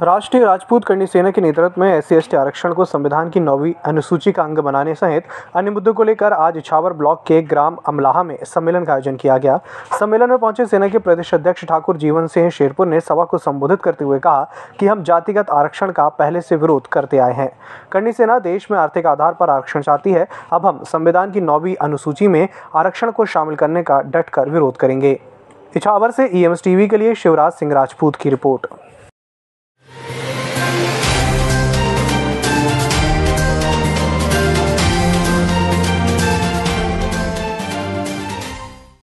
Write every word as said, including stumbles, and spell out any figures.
राष्ट्रीय राजपूत करनी सेना के नेतृत्व में एस सी एस टी आरक्षण को संविधान की नौवीं अनुसूची का अंग बनाने सहित अन्य मुद्दों को लेकर आज इछावर ब्लॉक के ग्राम अमलाहा में सम्मेलन का आयोजन किया गया। सम्मेलन में पहुंचे सेना के प्रदेश अध्यक्ष ठाकुर जीवन सिंह शेरपुर ने सभा को संबोधित करते हुए कहा कि हम जातिगत आरक्षण का पहले से विरोध करते आए हैं। करनी सेना देश में आर्थिक आधार पर आरक्षण चाहती है। अब हम संविधान की नौवीं अनुसूची में आरक्षण को शामिल करने का डट कर विरोध करेंगे। इछावर से ई एम एस टीवी के लिए शिवराज सिंह राजपूत की रिपोर्ट।